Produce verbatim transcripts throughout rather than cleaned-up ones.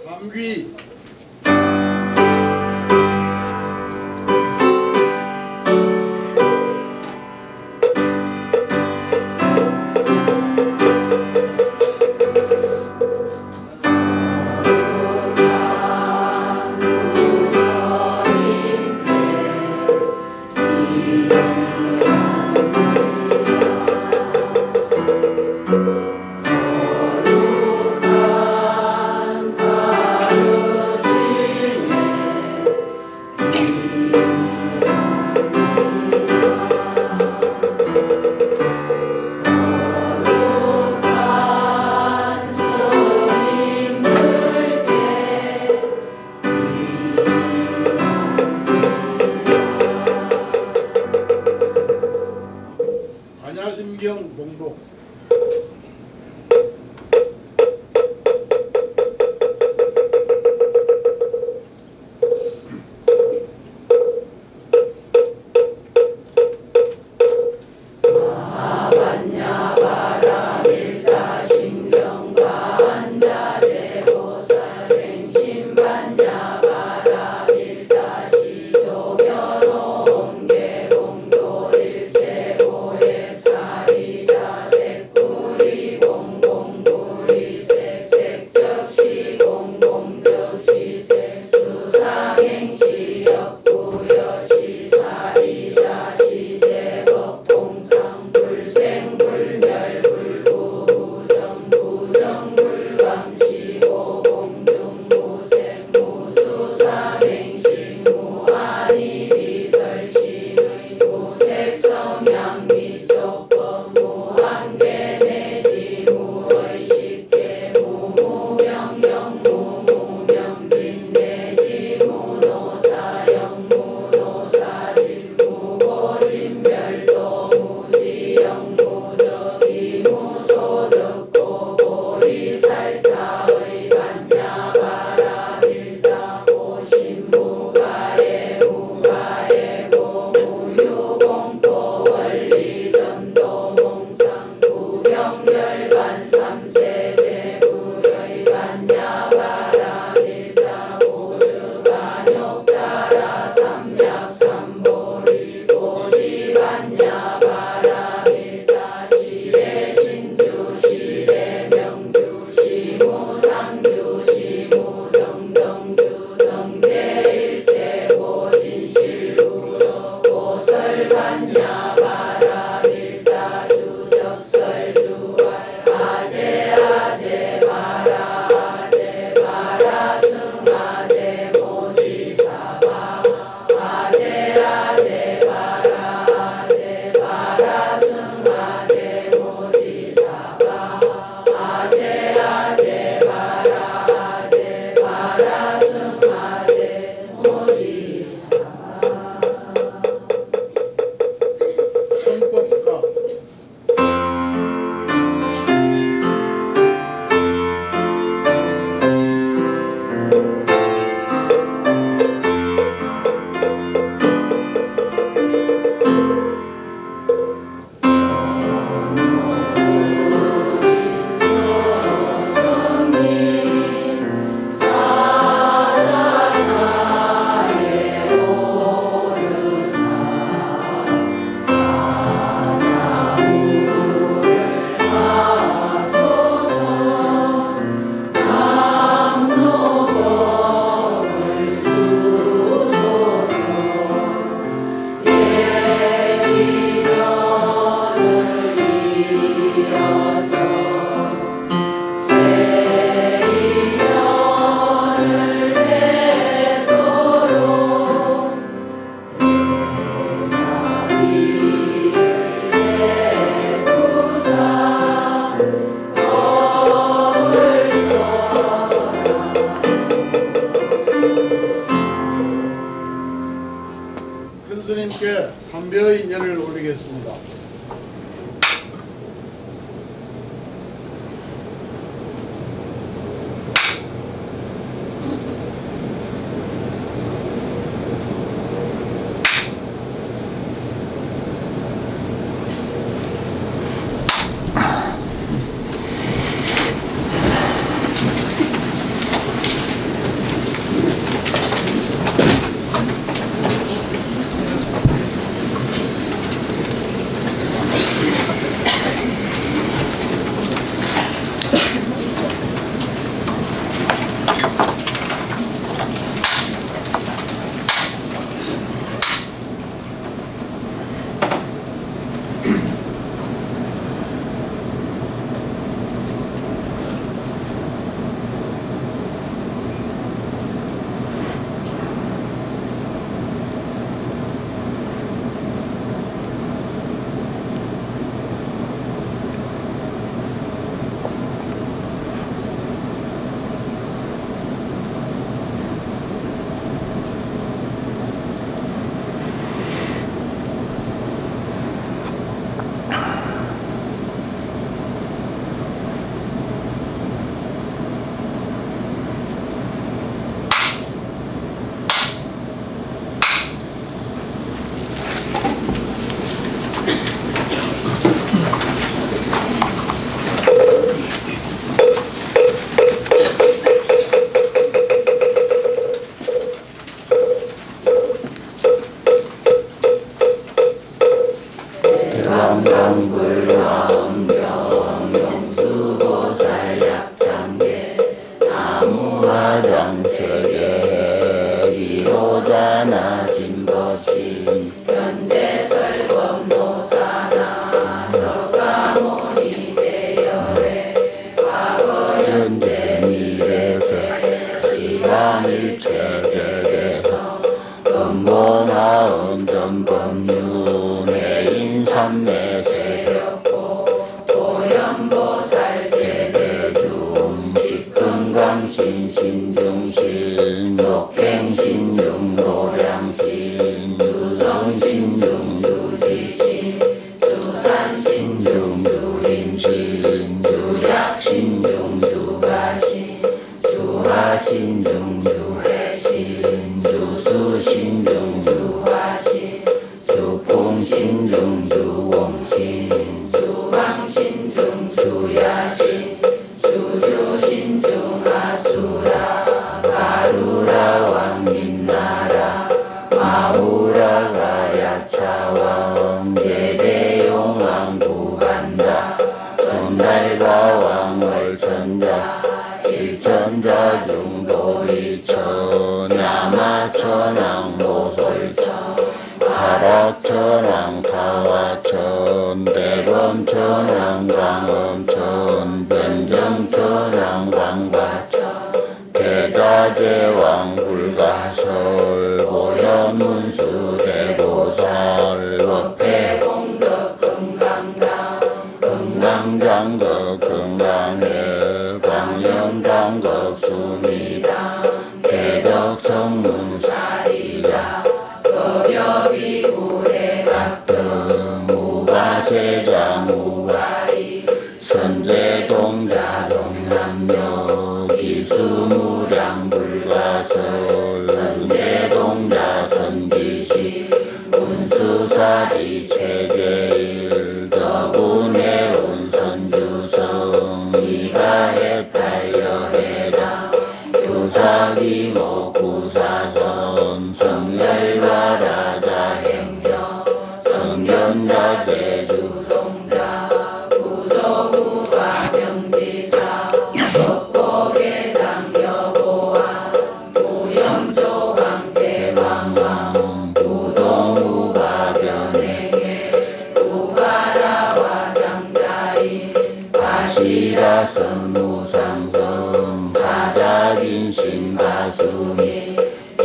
감귀 안야심경 봉독 큰스님께 삼배의 예를 올리겠습니다. 신중신 속행신중 도량신 주성신중 주지신 주산신중 주림신 주약신중 주가신 주하신중 주해신 주수신중 주화신 주풍신중 주공신 주방신중 주야신 주주신중 아수라 가루라 왕민나라 마우라가 야차왕 제대용왕 구간다 손달바왕 월천자 일천자 중도리천 야마천왕 모솔천 파락천왕 파와천 대범천왕 광엄천 변정천왕 광과천 대자재왕 불가설 보현문수 대보살 법회공덕 금강당 금강장덕 금강회 광염당덕 수미당 대덕성문 사리자 법여비구해각등 우바세장 우바이 선제동자 동남역 기수무량 불가설 선제동자 선지시 운수사리 최제일 더군해운 선주성 이가해탈여해당 유사비모 구사선 성열바라자행여 성견자제주동자 구조구가 명지사 법보계장 여보왕 무염조강대왕왕 우동우바변행해 우바라와 장자인 바시라선 무상성 사자빈신 바수미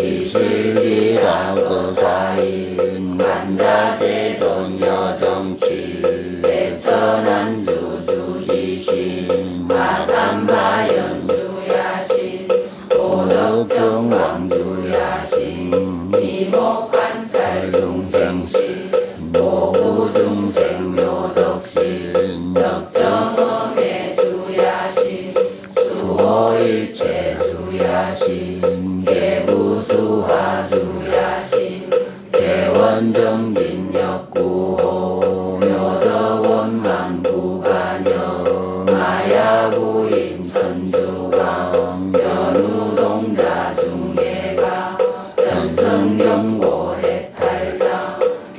이실지라거사인 간자재존 여정치 대천한 주주지신 마산바연 주야신 오덕정왕 주야신 이목관찰 중생신 모구중생 묘덕신 적정엄의 주야신 수호일체 주야신 개부수화 주야신 대원정진역구호 묘덕원만 부반여 마야부인 선주강 변우동자 중계가 현성경고 해탈장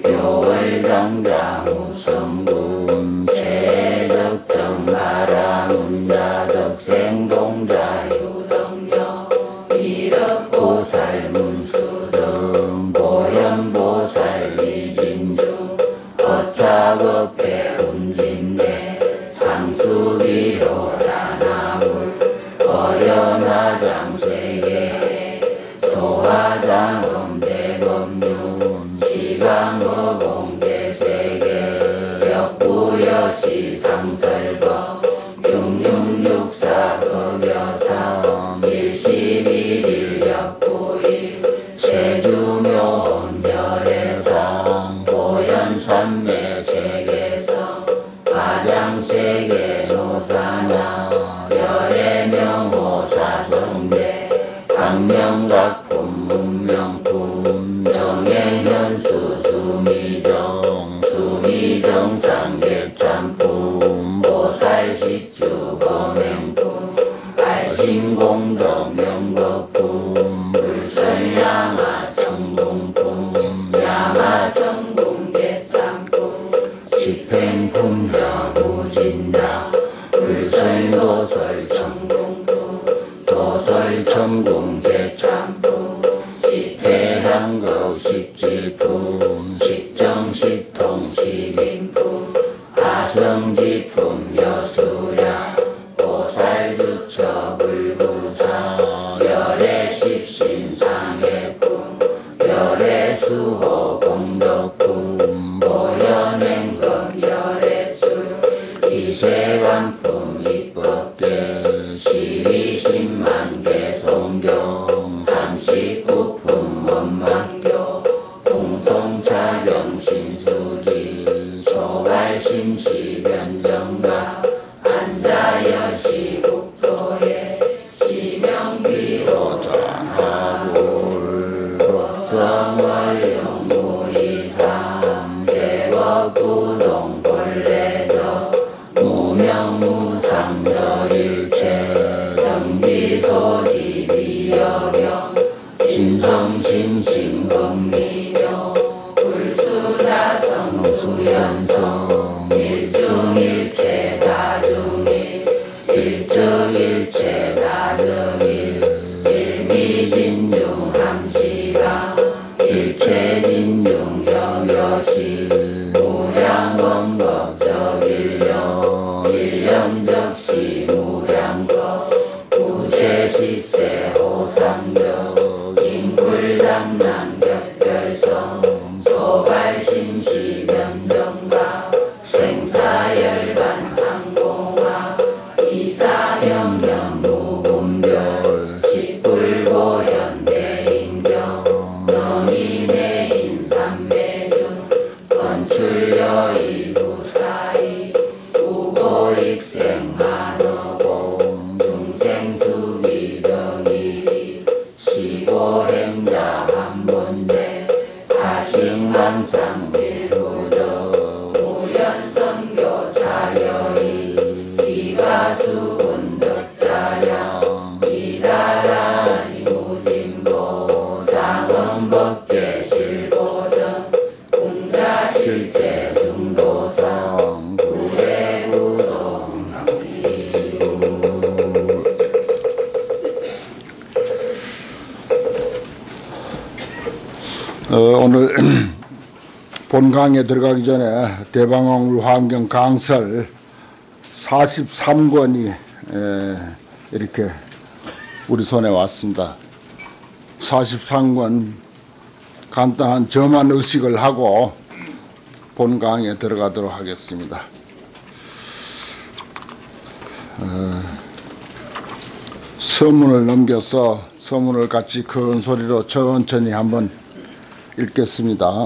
묘월장자 우성군 최적정 바라문자 덕생동자 유덕녀 미륵보살 문수등 보현보살 이진주 어차법회 운진대 상수비로 사나물 어련화장 세계 소화장 음대법륜 시강허공제세계 역부여시 상설법 육육육사 급여삼 일십일일 역부일 최주묘혼열애상 보현산매 세계성 가장세계 노사나 열애명호 사성제 강명각품 문명품 정행현수 수미정 수미정상 개참품 보살식주 범행품 알신공덕 명법품 불설야마 청궁품 야마청궁 개참품 식행품 혀무진자 불설도설 청궁품 도설청궁 개참품 식폐향급 식지품 식정식통 식인품 아성지품 여수량 보살주처 불구사 열애십신상해품 열애수호 공덕품 보현행금 열애출 이세관품 입법계 시위십만 개소 일설일체 정지소지 비여경 신성심심금미묘 불수자성 수연성 일중일체 다중일 일적일체 다정일 일미진중 함시방 일체진중 영여시 무량원법적일령 일령적시 무량법 우세시세 호상적 인불장난 격별성 초발신시 변정가 생사열반 상공화 이사명령 무분별 식불보현 대인경 너니내인 삼매중 건출여 이부사이 우고익생 만어공 중생수기등이 시고행자 한본제 하식만상 일부덕 무연성교 자여이 이가수분덕자량 이다라니 무진보 장엄법계 실보정 공자실제 중도성 구례구동 어, 오늘 본 강의에 들어가기 전에 대방홍 환경 강설 사십삼 권이 에, 이렇게 우리 손에 왔습니다. 사십삼 권 간단한 점한 의식을 하고 본 강의에 들어가도록 하겠습니다. 어, 서문을 넘겨서 서문을 같이 큰 소리로 천천히 한번 읽겠습니다.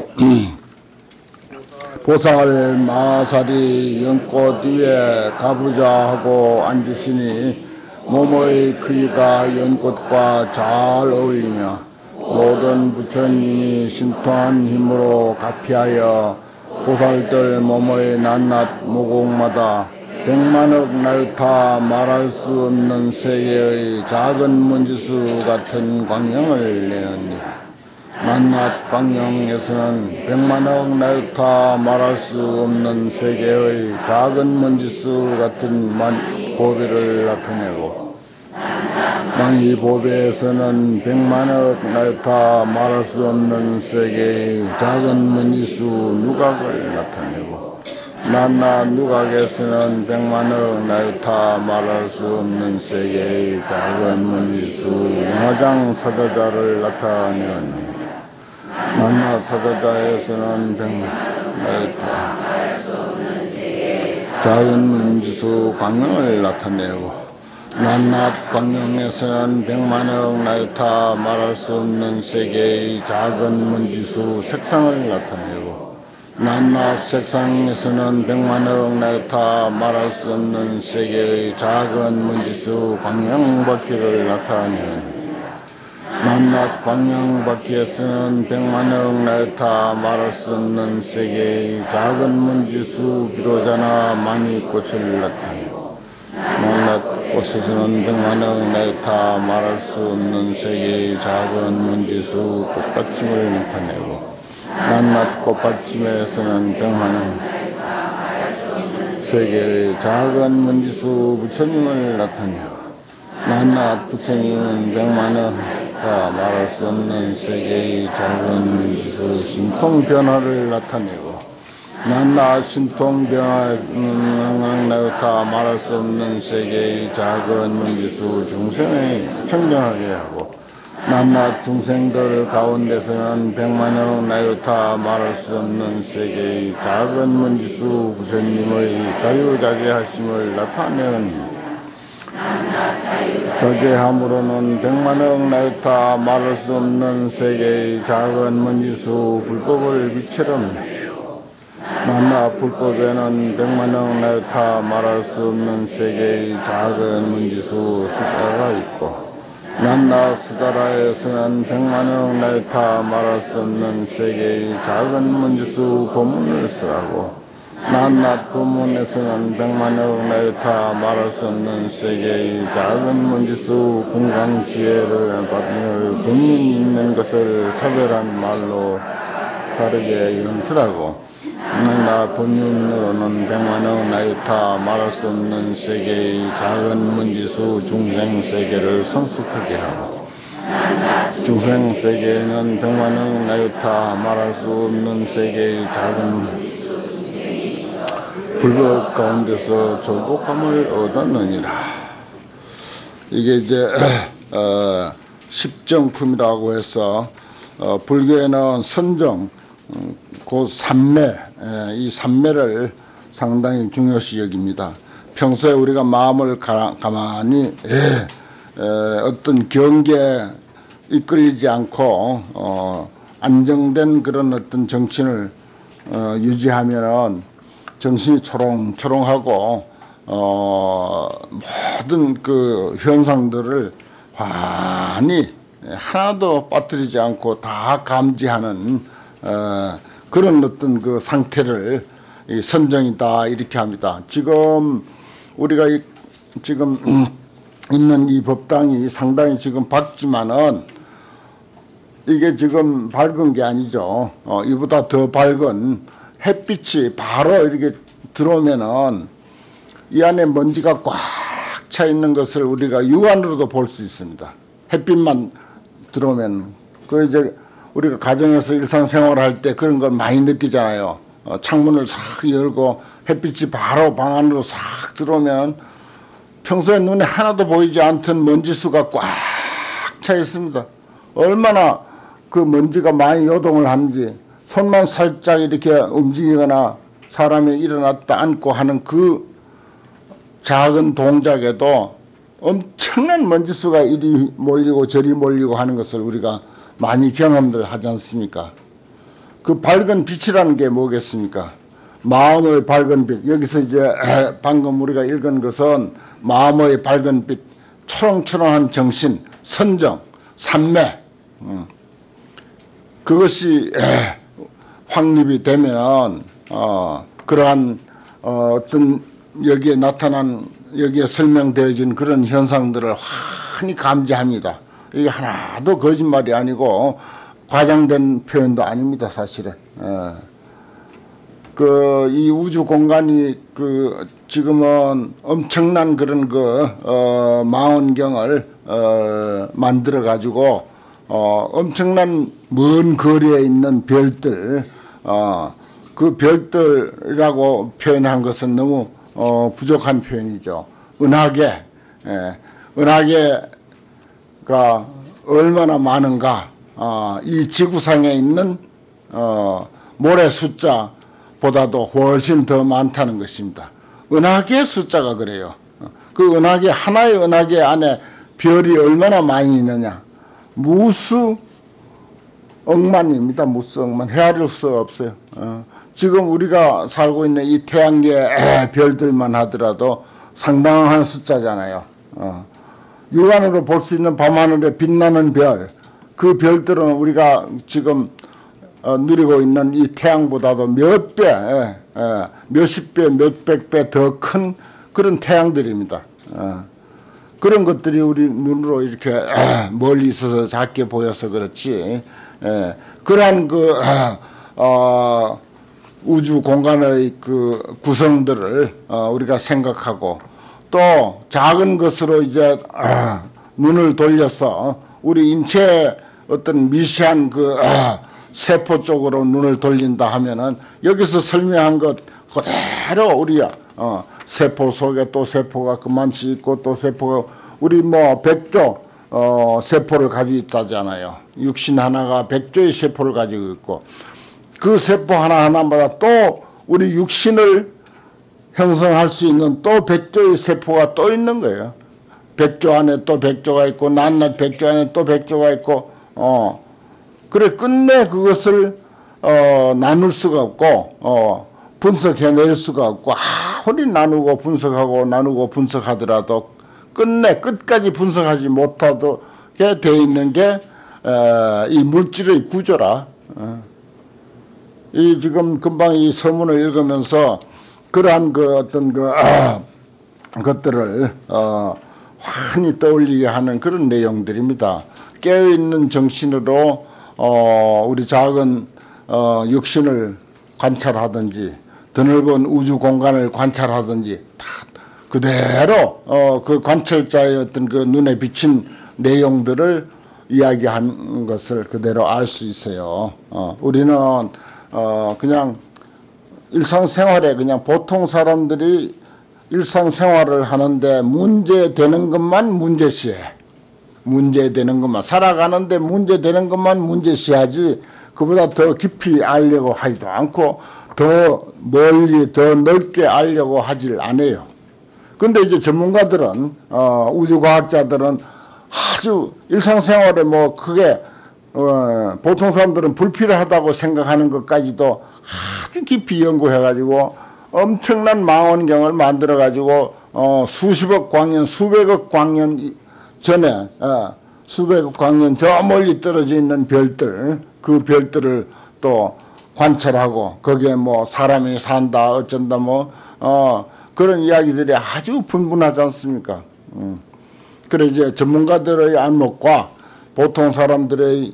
보살 마살이 연꽃 위에 가부좌 하고 앉으시니 몸의 크기가 연꽃과 잘 어울리며 모든 부처님이 신통한 힘으로 가피하여 보살들 몸의 낱낱 모공마다 백만억 나유타 말할 수 없는 세계의 작은 먼지수 같은 광명을 내느니 낱낱 광명에서는 백만억 나유타 말할 수 없는 세계의 작은 먼지수 같은 보배를 나타내고 만이 보배에서는 백만억 나유타 말할 수 없는 세계의 작은 먼지수 누각을 나타내고 낱낱 누각에서는 백만억 나유타 말할 수 없는 세계의 작은 먼지수 영화장 사자자를 나타내었느니 낱낱 사자자에서는 백만 나유타 작은 먼지수 광명을 나타내고 낱낱 광명에서는 백만억 나유타 말할 수 없는 세계의 작은 먼지수 색상을 나타내고 낱낱 색상에서는 백만억 나유타 말할 수 없는 세계의 작은 먼지수 광명바퀴를 나타내는 낱낱 광명바퀴에서는 백만억 나유타 말할 수 없는 세계의 작은 먼지수 비로자나 많이 꽃을 나타내고 낱낱 꽃에서는 백만억 나유타 말할 수 없는 세계의 작은 먼지수 꽃받침을 나타내고 낱낱 꽃받침에서는 백만억 세계의 작은 먼지수 부처님을 나타내고 낱낱 부처님은 백만억 다 말할 수 없는 세계의 작은 먼지수 신통변화를 나타내고 낱낱 신통변화는 나유타 말할 수 없는 세계의 작은 먼지수 중생을 청정하게 하고 낱낱 중생들 가운데서는 백만억 나유타 말할 수 없는 세계의 작은 먼지수 부처님의 자유자재하심을 나타내는 저제함으로는 백만억 나유타 말할 수 없는 세계의 작은 먼지수 불법을 빛처럼 내시고 낱낱 불법에는 백만억 나유타 말할 수 없는 세계의 작은 먼지수 수다가 있고 낱낱 수다라에서는 백만억 나유타 말할 수 없는 세계의 작은 먼지수 법문을 쓰라고 낱낱 도문에서는 백만여 나이타 말할 수 없는 세계의 작은 먼지수 공강지혜를 받으며 본인 있는 것을 차별한 말로 다르게 연설하고 낱낱 본윤으로는 백만여 나이타 말할 수 없는 세계의 작은 먼지수 중생 세계를 성숙하게 하고 중생 세계에는 백만여 나이타 말할 수 없는 세계의 작은 불법 가운데서 조복함을 얻었느니라. 이게 이제 어, 십정품이라고 해서 어, 불교에는 선정, 음, 곧 삼매, 에, 이 삼매를 상당히 중요시 여깁니다. 평소에 우리가 마음을 가, 가만히 에, 에, 어떤 경계에 이끌리지 않고 어, 안정된 그런 어떤 정신을 어, 유지하면은 정신이 초롱초롱하고 어, 모든 그 현상들을 환히 하나도 빠뜨리지 않고 다 감지하는 어, 그런 어떤 그 상태를 이 선정이다 이렇게 합니다. 지금 우리가 이, 지금 있는 이 법당이 상당히 지금 밝지만은 이게 지금 밝은 게 아니죠. 어, 이보다 더 밝은 햇빛이 바로 이렇게 들어오면은 이 안에 먼지가 꽉 차 있는 것을 우리가 육안으로도 볼 수 있습니다. 햇빛만 들어오면. 그 이제 우리가 가정에서 일상생활을 할 때 그런 걸 많이 느끼잖아요. 어, 창문을 싹 열고 햇빛이 바로 방 안으로 싹 들어오면 평소에 눈에 하나도 보이지 않던 먼지수가 꽉 차 있습니다. 얼마나 그 먼지가 많이 요동을 하는지 손만 살짝 이렇게 움직이거나 사람이 일어났다 앉고 하는 그 작은 동작에도 엄청난 먼지수가 이리 몰리고 저리 몰리고 하는 것을 우리가 많이 경험들 하지 않습니까? 그 밝은 빛이라는 게 뭐겠습니까? 마음의 밝은 빛. 여기서 이제 방금 우리가 읽은 것은 마음의 밝은 빛, 초롱초롱한 정신, 선정, 삼매. 그것이 확립이 되면 어, 그러한 어, 어떤 여기에 나타난 여기에 설명되어진 그런 현상들을 환히 감지합니다. 이게 하나도 거짓말이 아니고 과장된 표현도 아닙니다, 사실은. 어. 그 이 우주 공간이 그 지금은 엄청난 그런 그 어, 망원경을 어, 만들어 가지고 어, 엄청난 먼 거리에 있는 별들. 어, 그 별들이라고 표현한 것은 너무 어, 부족한 표현이죠. 은하계, 예, 은하계가 얼마나 많은가, 어, 이 지구상에 있는 어, 모래 숫자보다도 훨씬 더 많다는 것입니다. 은하계 숫자가 그래요. 그 은하계, 하나의 은하계 안에 별이 얼마나 많이 있느냐. 무수 억만입니다. 무수 억만. 헤아릴 수 없어요. 어. 지금 우리가 살고 있는 이 태양계 별들만 하더라도 상당한 숫자잖아요. 어. 육안으로 볼 수 있는 밤하늘에 빛나는 별, 그 별들은 우리가 지금 어, 누리고 있는 이 태양보다도 몇 배, 예, 예, 몇십 배, 몇백 배 더 큰 그런 태양들입니다. 어. 그런 것들이 우리 눈으로 이렇게 에, 멀리 있어서 작게 보여서 그렇지, 에, 그러한 그 어, 우주 공간의 그 구성들을 어, 우리가 생각하고 또 작은 것으로 이제 어, 눈을 돌려서 우리 인체의 어떤 미시한 그 어, 세포 쪽으로 눈을 돌린다 하면은 여기서 설명한 것 그대로 우리 어, 세포 속에 또 세포가 그만치 있고 또 세포가 우리 뭐 백조 어, 세포를 가지고 있다잖아요. 육신 하나가 백조의 세포를 가지고 있고 그 세포 하나하나마다 또 우리 육신을 형성할 수 있는 또 백조의 세포가 또 있는 거예요. 백조 안에 또 백조가 있고 낱낱 백조 안에 또 백조가 있고 어 그래 끝내 그것을 어, 나눌 수가 없고 어, 분석해낼 수가 없고 아무리 나누고 분석하고 나누고 분석하더라도 끝내 끝까지 분석하지 못하게 돼 있는 게 이 물질의 구조라. 어. 이 지금 금방 이 서문을 읽으면서 그러한 그 어떤 그 아, 것들을 어, 환히 떠올리게 하는 그런 내용들입니다. 깨어있는 정신으로 어, 우리 작은 어, 육신을 관찰하든지 드넓은 우주 공간을 관찰하든지 다 그대로 어, 그 관찰자의 어떤 그 눈에 비친 내용들을 이야기한 것을 그대로 알 수 있어요. 어, 우리는 어, 그냥 일상생활에 그냥 보통 사람들이 일상생활을 하는데 문제되는 것만 문제시해. 문제되는 것만 살아가는데 문제되는 것만 문제시하지 그보다 더 깊이 알려고 하지도 않고 더 멀리 더 넓게 알려고 하질 않아요. 근데 이제 전문가들은 어, 우주과학자들은 아주 일상생활에 뭐 크게 어, 보통 사람들은 불필요하다고 생각하는 것까지도 아주 깊이 연구해가지고 엄청난 망원경을 만들어가지고 어, 수십억 광년, 수백억 광년 전에 어, 수백억 광년 저 멀리 떨어져 있는 별들, 그 별들을 또 관찰하고 거기에 뭐 사람이 산다 어쩐다 뭐 어, 그런 이야기들이 아주 분분하지 않습니까? 음. 그래 이제 전문가들의 안목과 보통 사람들의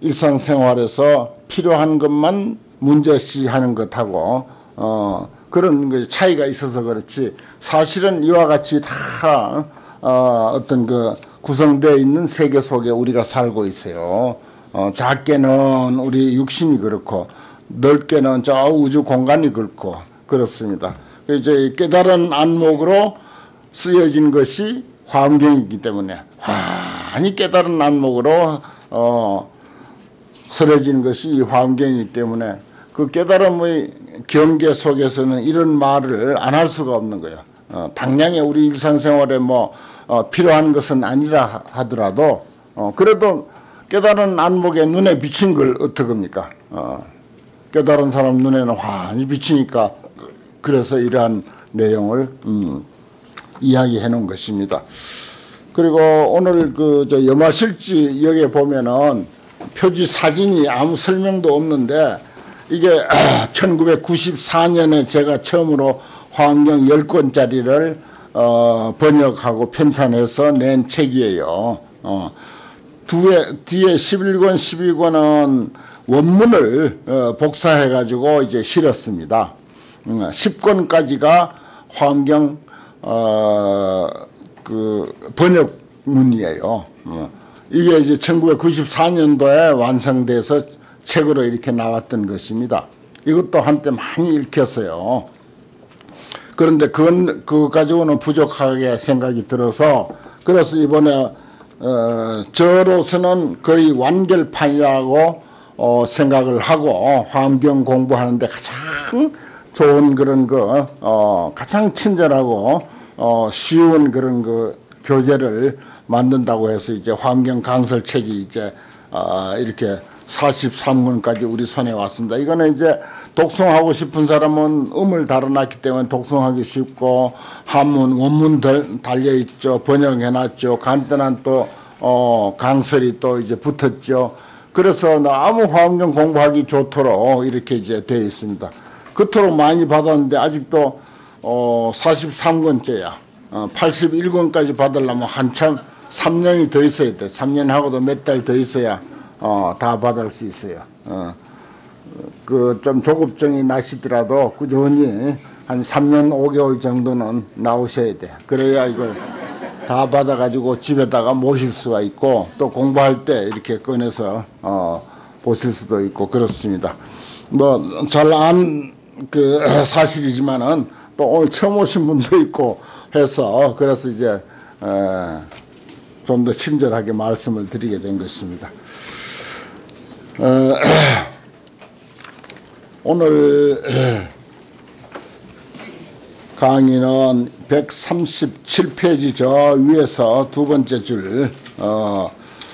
일상생활에서 필요한 것만 문제시하는 것하고 어, 그런 차이가 있어서 그렇지 사실은 이와 같이 다 어, 어떤 그 구성되어 있는 세계 속에 우리가 살고 있어요. 어, 작게는 우리 육신이 그렇고 넓게는 저 우주 공간이 그렇고 그렇습니다. 이제 깨달은 안목으로 쓰여진 것이 화엄경이기 때문에 환히 깨달은 안목으로 어, 설해진 것이 이 화엄경이기 때문에 그 깨달음의 경계 속에서는 이런 말을 안 할 수가 없는 거예요. 어, 당연히 우리 일상생활에 뭐 어, 필요한 것은 아니라 하더라도 어, 그래도 깨달은 안목에 눈에 비친 걸 어떡합니까? 어, 깨달은 사람 눈에는 환히 비치니까 그래서 이러한 내용을 음, 이야기해 놓은 것입니다. 그리고 오늘 그 저 염화실지 여기에 보면은 표지 사진이 아무 설명도 없는데 이게 천구백구십사 년에 제가 처음으로 화엄경 열 권짜리를 어, 번역하고 편찬해서 낸 책이에요. 어, 뒤에, 뒤에 십일 권, 십이 권은 원문을 어, 복사해가지고 이제 실었습니다. 음, 십 권까지가 화엄경 어, 그 번역문이에요. 어, 이게 이제 천구백구십사 년도에 완성돼서 책으로 이렇게 나왔던 것입니다. 이것도 한때 많이 읽혔어요. 그런데 그건 그거 가지고는 부족하게 생각이 들어서 그래서 이번에 어, 저로서는 거의 완결판이라고 어, 생각을 하고 화엄경 공부하는데 가장 좋은 그런 거 어, 가장 친절하고 어, 쉬운 그런 그 교재를 만든다고 해서 이제 화엄경 강설책이 이제 어, 이렇게 사십삼 권까지 우리 손에 왔습니다. 이거는 이제 독송하고 싶은 사람은 음을 달아놨기 때문에 독송하기 쉽고 한문, 원문 달려있죠. 번역해놨죠. 간단한 또 어, 강설이 또 이제 붙었죠. 그래서 너무 화엄경 공부하기 좋도록 이렇게 이제 되어 있습니다. 그토록 많이 받았는데 아직도 어, 사십삼 권째야. 어, 팔십일 권까지 받으려면 한참 삼 년이 더 있어야 돼. 삼 년 하고도 몇 달 더 있어야 어, 다 받을 수 있어요. 어. 그 좀 조급증이 나시더라도 꾸준히 한 삼 년 오 개월 정도는 나오셔야 돼. 그래야 이걸 다 받아가지고 집에다가 모실 수가 있고 또 공부할 때 이렇게 꺼내서 어, 보실 수도 있고 그렇습니다. 뭐 잘 안 그 사실이지만은 또 오늘 처음 오신 분도 있고 해서 그래서 이제 어, 좀 더 친절하게 말씀을 드리게 된 것입니다. 어, 오늘 강의는 백삼십칠 페이지 저 위에서 두 번째 줄, 어,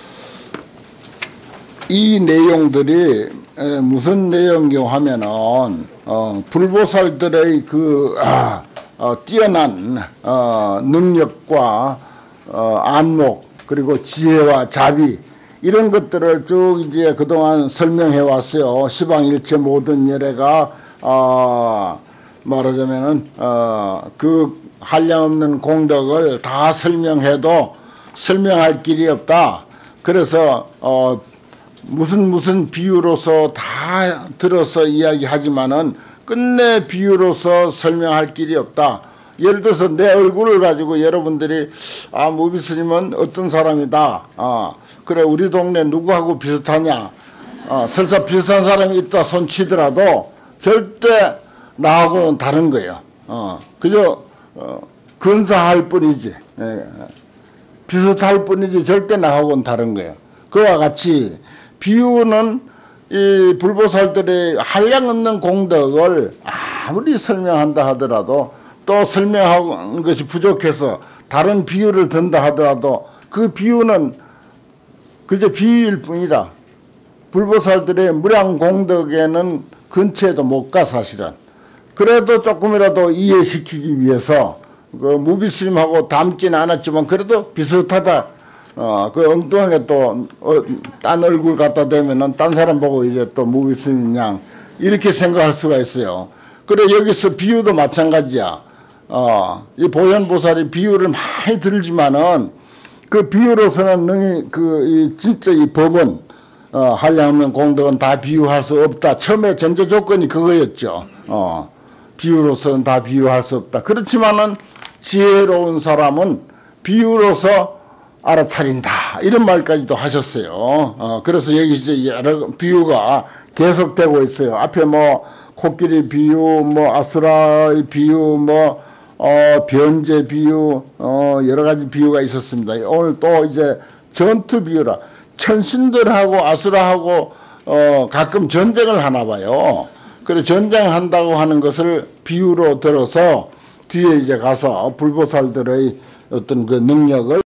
이 내용들이 무슨 내용이요 하면은, 어, 불보살들의 그, 아, 어, 뛰어난, 어, 능력과, 어, 안목, 그리고 지혜와 자비, 이런 것들을 쭉 이제 그동안 설명해 왔어요. 시방일체 모든 예례가 어, 말하자면은 어, 그 한량없는 공덕을 다 설명해도 설명할 길이 없다. 그래서 어, 무슨 무슨 비유로서 다 들어서 이야기하지만은 끝내 비유로서 설명할 길이 없다. 예를 들어서 내 얼굴을 가지고 여러분들이 아 무비 스님은 어떤 사람이다. 아 그래 우리 동네 누구하고 비슷하냐. 아, 설사 비슷한 사람이 있다 손 치더라도 절대 나하고는 다른 거예요. 어, 그저 어, 근사할 뿐이지. 예, 비슷할 뿐이지 절대 나하고는 다른 거예요. 그와 같이 비유는 이 불보살들의 한량없는 공덕을 아무리 설명한다 하더라도 또 설명하는 것이 부족해서 다른 비유를 든다 하더라도 그 비유는 그저 비유일 뿐이다. 불보살들의 무량 공덕에는 근처에도 못 가 사실은. 그래도 조금이라도 이해시키기 위해서 그 무비스님하고 닮지는 않았지만 그래도 비슷하다. 어, 그 엉뚱하게 또, 어, 딴 얼굴 갖다 대면은 딴 사람 보고 이제 또 무비스님 양 이렇게 생각할 수가 있어요. 그래 여기서 비유도 마찬가지야. 어, 이 보현보살이 비유를 많이 들지만은 그 비유로서는 능히 그, 이 진짜 이 법은, 어, 한량없는 공덕은 다 비유할 수 없다. 처음에 전제 조건이 그거였죠. 어, 비유로서는 다 비유할 수 없다. 그렇지만은 지혜로운 사람은 비유로서 알아차린다. 이런 말까지도 하셨어요. 어, 그래서 여기 이제 여러 비유가 계속되고 있어요. 앞에 뭐, 코끼리 비유, 뭐, 아수라의 비유, 뭐, 어, 변제 비유, 어, 여러 가지 비유가 있었습니다. 오늘 또 이제 전투 비유라. 천신들하고 아수라하고, 어, 가끔 전쟁을 하나 봐요. 그래, 전쟁한다고 하는 것을 비유로 들어서 뒤에 이제 가서 불보살들의 어떤 그 능력을